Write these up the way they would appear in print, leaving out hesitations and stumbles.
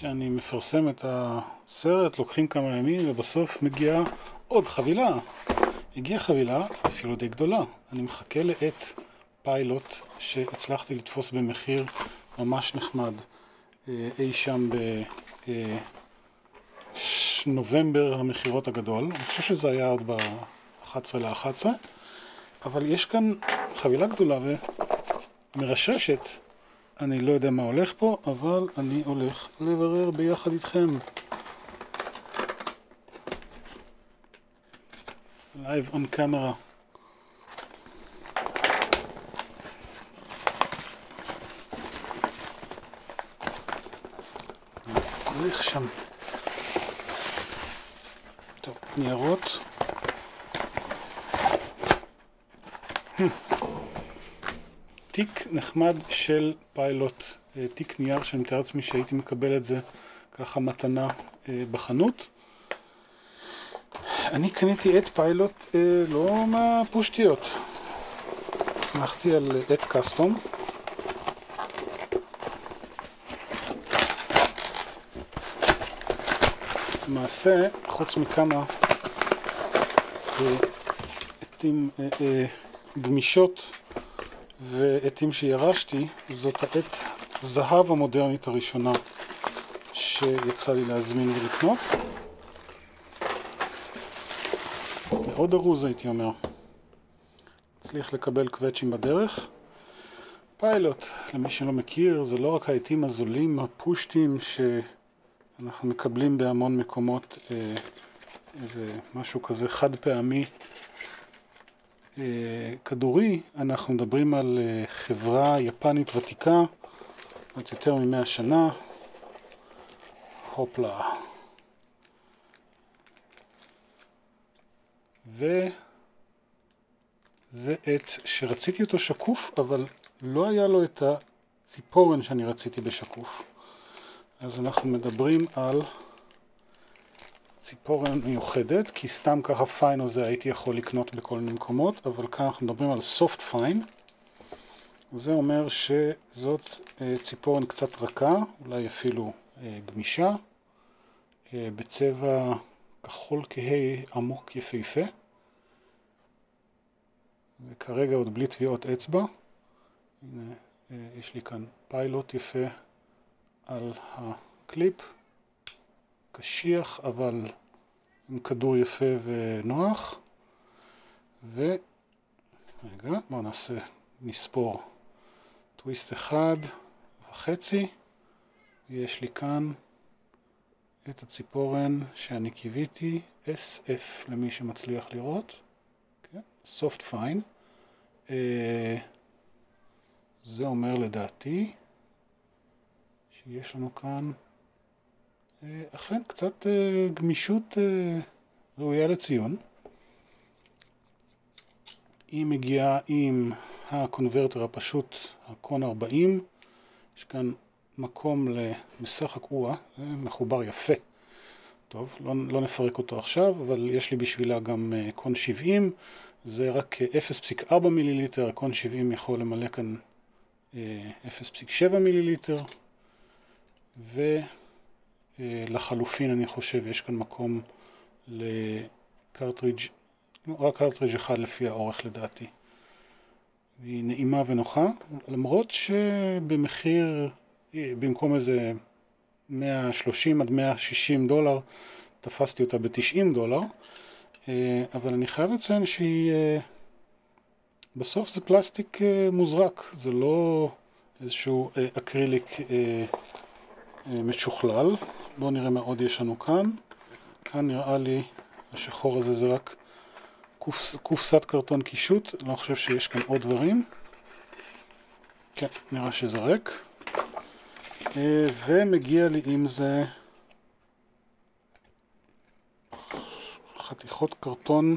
כשאני מפרסם את הסרט לוקחים כמה ימים ובסוף מגיעה עוד חבילה. הגיעה חבילה אפילו די גדולה. אני מחכה לעת פיילוט שהצלחתי לתפוס במחיר ממש נחמד אי שם בנובמבר המחירות הגדול. אני חושב שזה היה עוד ב-11/11, אבל יש כאן חבילה גדולה ומרששת. אני לא יודע מה הולך פה, אבל אני הולך לברר ביחד איתכם. Live on camera. הולך שם. טוב, ניירות. תיק נחמד של פיילוט, תיק נייר שאני מתאר לעצמי שהייתי מקבל את זה ככה מתנה בחנות. אני קניתי עת פיילוט לא מהפושטיות. הלכתי על עת קסטום. למעשה, חוץ מכמה עתים גמישות ועתים שירשתי, זאת העת זהב המודרנית הראשונה שיצא לי להזמין ולקנות. מאוד ארוז הייתי אומר. הצליח לקבל קווצ'ים בדרך. פיילוט, למי שלא מכיר, זה לא רק העתים הזולים, הפושטים שאנחנו מקבלים בהמון מקומות, איזה משהו כזה חד פעמי כדורי. אנחנו מדברים על חברה יפנית ותיקה, עד יותר מ100 שנה. הופלה. וזה עת שרציתי אותו שקוף, אבל לא היה לו את הציפורן שאני רציתי בשקוף. אז אנחנו מדברים על ציפורן מיוחדת, כי סתם ככה פיין הזה הייתי יכול לקנות בכל מיני מקומות, אבל כאן אנחנו מדברים על סופט פיין. זה אומר שזאת ציפורן קצת רכה, אולי אפילו גמישה, בצבע כחול כהה עמוק יפהפה. וכרגע עוד בלי טביעות אצבע. הנה, יש לי כאן פיילוט יפה על הקליפ. קשיח, אבל עם כדור יפה ונוח. רגע, בואו נספור. טוויסט 1.5. יש לי כאן את הציפורן שאני קיוויתי, SF למי שמצליח לראות. סופט פיין. זה אומר לדעתי שיש לנו כאן אכן קצת גמישות ראויה לציון. היא מגיעה עם הקונברטר הפשוט, הקון 40. יש כאן מקום למשחק קועה, זה מחובר יפה. טוב, לא נפרק אותו עכשיו, אבל יש לי בשבילה גם קון 70. זה רק 0.4 מיליליטר, הקון 70 יכול למלא כאן 0.7 מיליליטר. ולחלופין אני חושב יש כאן מקום לקרטריג', רק קרטריג' אחד לפי האורך לדעתי. היא נעימה ונוחה, למרות שבמחיר, במקום איזה $130 עד $160, תפסתי אותה $90. אבל אני חייב לציין שהיא, בסוף זה פלסטיק מוזרק, זה לא איזשהו אקריליק משוכלל. בואו נראה מה עוד יש לנו כאן. כאן נראה לי השחור הזה זה רק קופסת קרטון קישוט, אני לא חושב שיש כאן עוד דברים. כן, נראה שזה ריק. ומגיע לי עם זה חתיכות קרטון,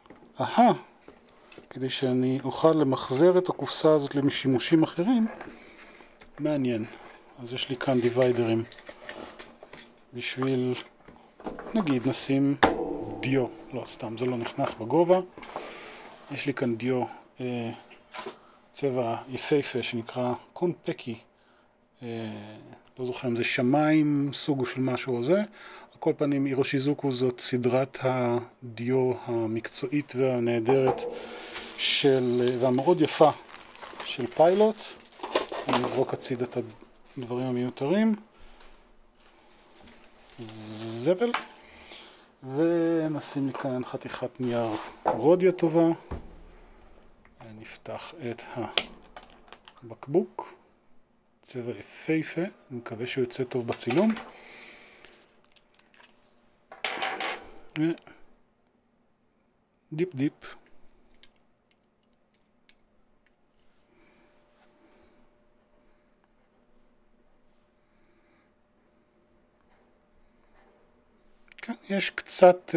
כדי שאני אוכל למחזר את הקופסה הזאת לשימושים אחרים. מעניין. אז יש לי כאן דיוויידרים בשביל, נגיד נשים דיו, לא סתם, זה לא נכנס בגובה. יש לי כאן דיו צבע יפהפה שנקרא קונפקי לא זוכר אם זה שמיים, סוג של משהו או זה. על כל פנים, אירושיזוקו זאת סדרת הדיו המקצועית והנהדרת והמאוד יפה של פיילוט. אני אזרוק הציד את הדברים המיותרים. זבל. ונשים לי כאן חתיכת נייר רודיה טובה. נפתח את הבקבוק. צבע יפהפה, אני מקווה שהוא יוצא טוב בצילום. דיפ דיפ. כן, יש קצת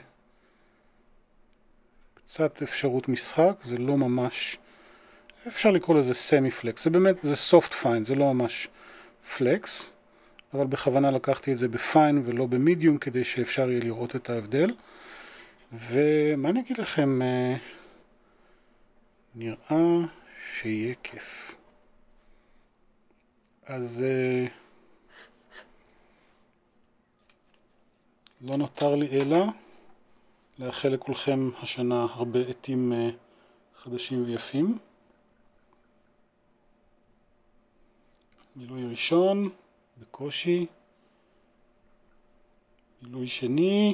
אפשרות משחק, זה לא ממש, אפשר לקרוא לזה סמי פלקס, זה באמת, זה סופט פיין, זה לא ממש פלקס, אבל בכוונה לקחתי את זה בפיין ולא במדיום כדי שאפשר יהיה לראות את ההבדל. ומה אני אגיד לכם, נראה שיהיה כיף. אז לא נותר לי אלא לאחל לכולכם השנה הרבה עתים חדשים ויפים. מילוי ראשון, בקושי. מילוי שני,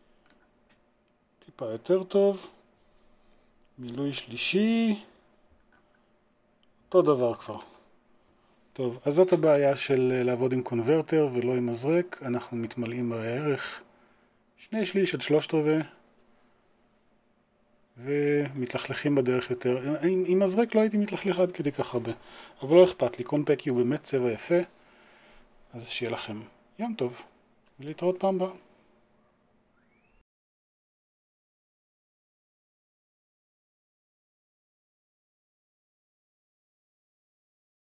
טיפה יותר טוב. מילוי שלישי, אותו דבר כבר. טוב, אז זאת הבעיה של לעבוד עם קונברטר ולא עם מזרק. אנחנו מתמלאים בערך 2/3 עד 3/4 ומתלכלכים בדרך יותר. עם מזרק לא הייתי מתלכלך עד כדי כך הרבה, אבל לא אכפת לי, קונפקי הוא באמת צבע יפה. אז שיהיה לכם יום טוב ולהתראות פעם הבאה.